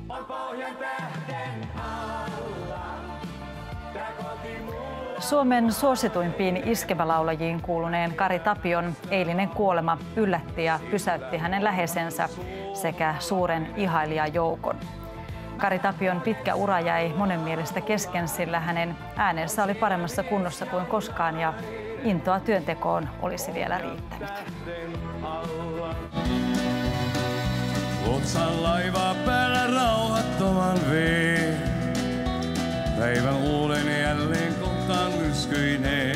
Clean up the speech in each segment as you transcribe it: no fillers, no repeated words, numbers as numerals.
Suomen suosituimpiin iskemälaulajiin kuuluneen Kari Tapion eilinen kuolema yllätti ja pysäytti hänen läheisensä sekä suuren ihailijajoukon. Kari Tapion pitkä ura jäi monen mielestä kesken, sillä hänen äänensä oli paremmassa kunnossa kuin koskaan ja intoa työntekoon olisi vielä riittänyt. Luotsan laivaa päällä rauhattoman veen. Päivän uuden jälleen kohtaan myrskyineen.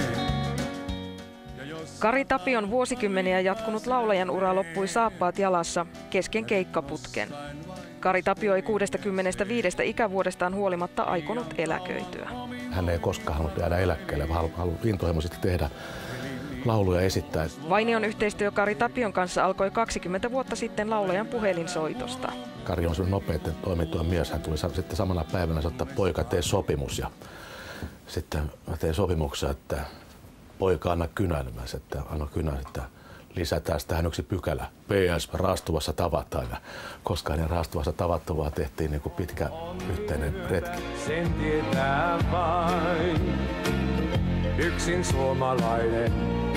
Kari Tapion vuosikymmeniä jatkunut laulajan ura loppui saappaat jalassa kesken keikkaputken. Kari Tapio ei 65 ikävuodestaan huolimatta aikonut eläköityä. Hän ei koskaan halunnut jäädä eläkkeelle, vaan halunnut intohimoisesti tehdä lauluja esittää. Vainion yhteistyö Kari Tapion kanssa alkoi 20 vuotta sitten laulajan puhelinsoitosta. Kari on nopeiten toimittua mies. Hän tuli sitten samana päivänä sanoa, että poika, tee sopimus. Ja sitten mä tein sopimuksen, että poika, anna kynän. Mä sitten anna kynän, että lisätään tähän yksi pykälä. PS, raastuvassa tavataan. Ja koskaan ei raastuvassa tavattu, vaan tehtiin niin kuin pitkä yhteinen retki. Sen tietää vain yksin suomalainen.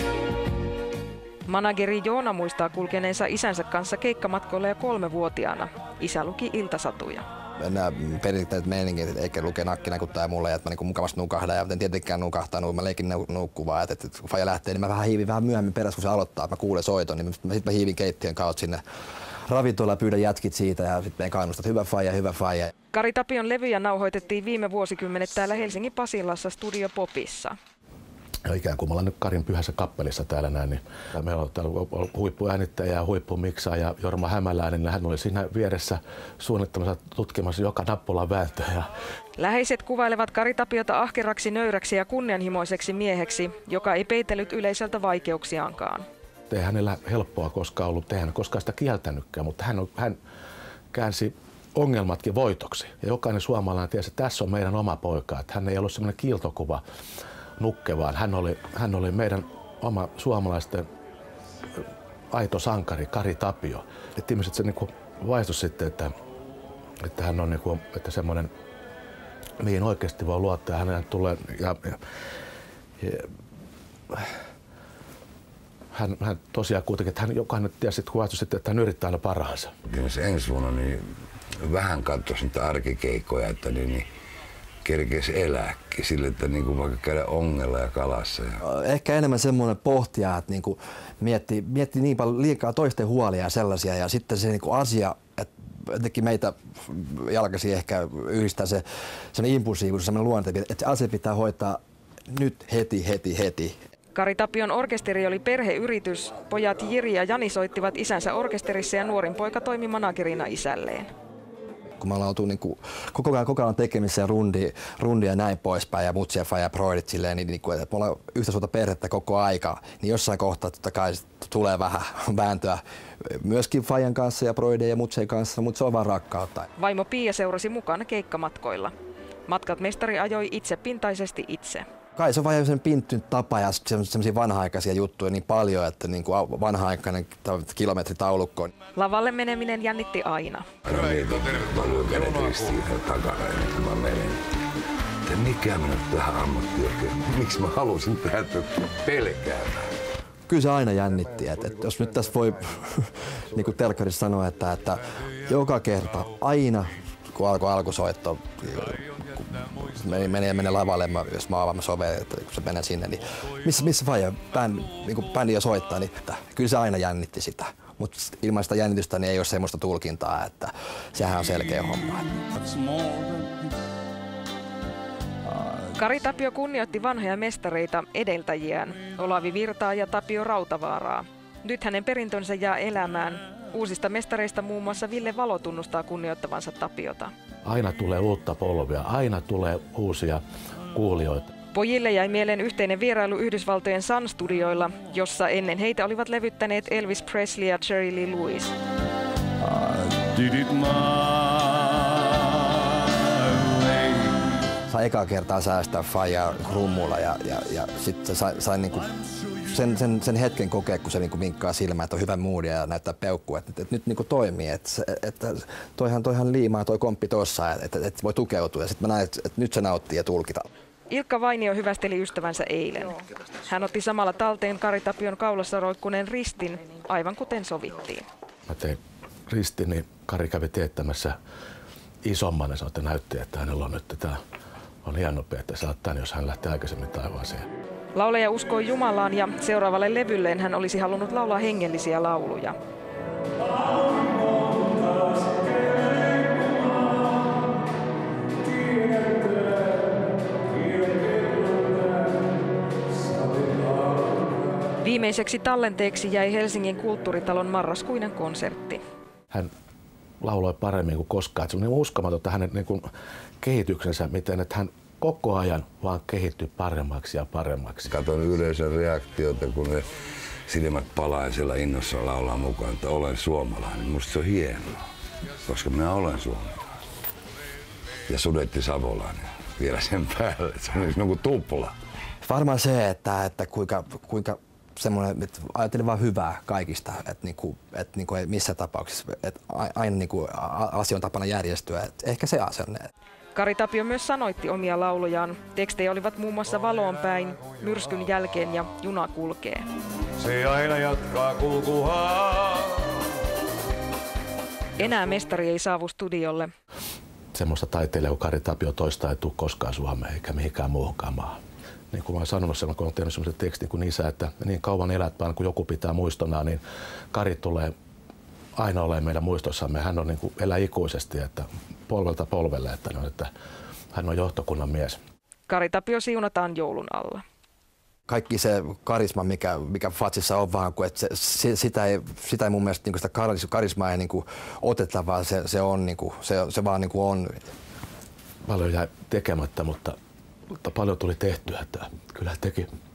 Manageri Joona muistaa kulkeneensa isänsä kanssa keikkamatkoilla jo 3-vuotiaana. Isä luki iltasatuja. Nämä perinteiset meiningit, eikä lukee nakkinäkuttaa mulle, että mä niin mukavasti nukahdan ja en tietenkään nukahtanut, mä leikin nukkuvaa, että kun faija lähtee, niin mä vähän hiivin vähän myöhemmin perässä, kun se aloittaa, että mä kuulen soiton, niin sitten mä hiivin keittiön kautta sinne ravintolaan ja pyydän jätkit siitä ja sitten meidän kannustat, hyvä faija. Kari Tapion levyjä nauhoitettiin viime vuosikymmenet täällä Helsingin Pasilassa Studio Popissa. Ja ikään kuin me ollaan nyt Karin pyhässä kappelissa täällä näin, niin meillä on täällä huippuäänittäjä ja huippumiksaaja Jorma Hämäläinen, niin hän oli siinä vieressä suunnittamassa tutkimassa joka nappulan vääntöä. Läheiset kuvailevat Kari Tapiota ahkeraksi, nöyräksi ja kunnianhimoiseksi mieheksi, joka ei peitellyt yleisöltä vaikeuksiaankaan. Ei hänellä helppoa koskaan ollut, ei hän koskaan sitä kieltänytkään, mutta hän käänsi ongelmatkin voitoksi. Ja jokainen suomalainen tiesi, että tässä on meidän oma poika, että hän ei ollut semmoinen kiiltokuva nukkevaan. Hän oli meidän oma suomalaisten aito sankari, Kari Tapio. Että ihmiset se niinku vaistus sitten, että hän on niinku, että semmoinen, mihin oikeasti voi luottaa. Hänen tulee hän tosiaan kuitenkin, että hän jokainen tiesi, että hän yrittää aina parhaansa. Ensi vuonna niin vähän katsoisi niitä arkikeikkoja, että niin kerkeisi elääkin sille, että niin vaikka käydä ongella ja kalassa. Ehkä enemmän semmoinen pohtia, että niin miettii niin paljon liikaa toisten huolia ja sellaisia ja sitten se niin asia, että jotenkin meitä jalkaisi ehkä yhdistää se semmoinen impulsiivisuus, semmoinen luonte, että se asia pitää hoitaa nyt heti. Kari Tapion orkesteri oli perheyritys. Pojat Jiri ja Jani soittivat isänsä orkesterissa ja nuorin poika toimi managerina isälleen. Kun me ollaan oltu niin koko ajan tekemissä ja rundia ja näin poispäin ja mutsia ja broidit silleen, niin että me ollaan yhtä suurta perhettä koko aika, niin jossain kohtaa totta kai tulee vähän vääntöä myöskin fajan kanssa ja broidien ja mutsien kanssa, mutta se on vaan rakkautta. Vaimo Pia seurasi mukana keikkamatkoilla. Matkat mestari ajoi itsepintaisesti itse. Kai se on vaan sen pinttynyt tapa ja semmoisia vanha-aikaisia juttuja niin paljon, että niin kuin vanha-aikainen kilometritaulukko. Lavalle meneminen jännitti aina. Mä mietin paljon kädet ristiin takana ennen kuin mä menen. Että mikä minä tähän ammattiin, miksi mä halusin täältä pelkäämään. Kyllä se aina jännitti, että jos nyt tässä voi niin kuin telkkarissa sanoa, että joka kerta aina kun alkusoitto, menee lavalle, jos mä avaan soveen, että kun se menee sinne, niin missä faija bändi jo soittaa, niin kyllä se aina jännitti sitä. Mutta ilman sitä jännitystä niin ei ole semmoista tulkintaa, että sehän on selkeä homma. Kari Tapio kunnioitti vanhoja mestareita, edeltäjiään, Olavi Virtaa ja Tapio Rautavaaraa. Nyt hänen perintönsä jää elämään. Uusista mestareista muun muassa Ville Valo tunnustaa kunnioittavansa Tapiota. Aina tulee uutta polvia, aina tulee uusia kuulijoita. Pojille jäi mieleen yhteinen vierailu Yhdysvaltojen Sun-studioilla, jossa ennen heitä olivat levyttäneet Elvis Presley ja Jerry Lee Lewis. Sai ekaa kertaa säästää faijaa rummulla ja sitten sai niinku sen hetken kokea, kun se niin kuin vinkkaa silmään, että on hyvä moodi ja näyttää peukkua, että nyt niin kuin toimii. Että toihan liimaa toi komppi tuossa, että voi tukeutua ja sitten mä näen, että nyt se nauttii ja tulkita. Ilkka Vainio hyvästeli ystävänsä eilen. Hän otti samalla talteen Kari Tapion kaulassa roikkuneen ristin, aivan kuten sovittiin. Mä tein ristin, niin Kari kävi teettämässä isomman ja sanoi, että näytti, että hänellä on nyt tämä on hieno, että saat tämän, jos hän lähtee aikaisemmin taivaaseen. Laulaja uskoi Jumalaan ja seuraavalle levylleen hän olisi halunnut laulaa hengellisiä lauluja. Viimeiseksi tallenteeksi jäi Helsingin Kulttuuritalon marraskuinen konsertti. Hän lauloi paremmin kuin koskaan. Se on niin uskomatonta hänen niin kuin kehityksensä, miten että hän koko ajan vaan kehittyi paremmaksi ja paremmaksi. Katon yleisön reaktioita, kun ne silmät palaa ja siellä innossa laulaa mukaan, että olen suomalainen. Musta se on hienoa, koska minä olen suomalainen. Ja Sudetti savolainen vielä sen päälle. Se on niin kuin tupla. Varmaan se, että kuinka semmoinen, että ajattelin vaan hyvää kaikista, että ei missä tapauksessa, että aina asia on tapana järjestyä, että ehkä se asenne. Kari Tapio myös sanoitti omia laulujaan. Tekstejä olivat muun muassa Valoon päin, Myrskyn jälkeen ja Juna kulkee. Se aina jatkaa kulkuaan. Enää mestari ei saavu studiolle. Semmoista taiteilijaa kuin Kari Tapio toista ei tule koskaan Suomeen eikä mihinkään muuhunkaan maahan. Niin kuin mä oon sanonut silloin, kun olen tehnyt semmoisen tekstin kuin isä, että niin kauan elät, vaan kun joku pitää muistona, niin Kari tulee aina olemaan meidän muistossamme. Hän on niin kuin elää ikuisesti, että polvelta polvelle, että hän on johtokunnan mies. Kari Tapio siunataan joulun alla. Kaikki se karisma, mikä Fatsissa on vaan, että sitä ei mun mielestä niin sitä karismaa ei niin kuin oteta, vaan se on niin kuin, se vaan niin kuin on. Paljon jäi tekemättä, mutta paljon tuli tehtyä. Että kyllä teki